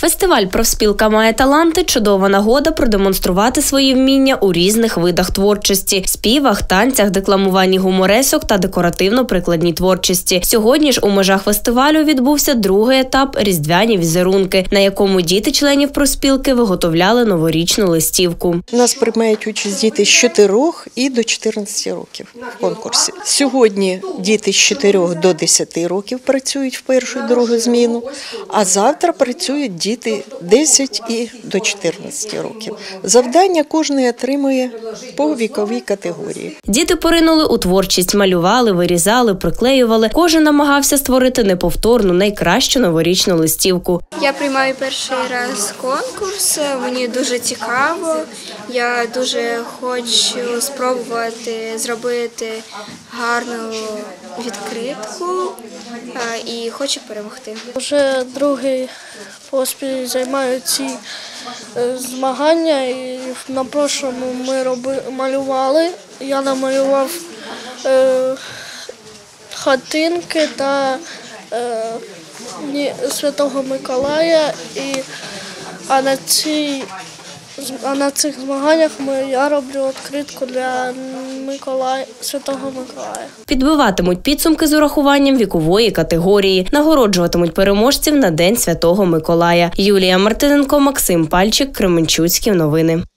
Фестиваль «Профспілка має таланти» – чудова нагода продемонструвати свої вміння у різних видах творчості – співах, танцях, декламуванні гуморесок та декоративно-прикладній творчості. Сьогодні ж у межах фестивалю відбувся другий етап «Різдвяні візерунки», на якому діти членів профспілки виготовляли новорічну листівку. У нас приймають участь діти з 4 і до 14 років в конкурсі. Сьогодні діти з 4 до 10 років працюють в першу і другу зміну, а завтра працюють діти 10 і до 14 років. Завдання кожен отримує по віковій категорії. Діти поринули у творчість, малювали, вирізали, приклеювали. Кожен намагався створити неповторну, найкращу новорічну листівку. Я приймаю перший раз конкурс, мені дуже цікаво. Я дуже хочу спробувати зробити гарну відкритку і хочу перемогти. Вже другий поспіль займаю ці змагання. І на прошлому ми малювали. Я намалював хатинки та Святого Миколая. А на цих змаганнях я роблю відкритку для Святого Миколая. Підбиватимуть підсумки з урахуванням вікової категорії. Нагороджуватимуть переможців на День Святого Миколая. Юлія Мартиненко, Максим Пальчик, Кременчуцькі новини.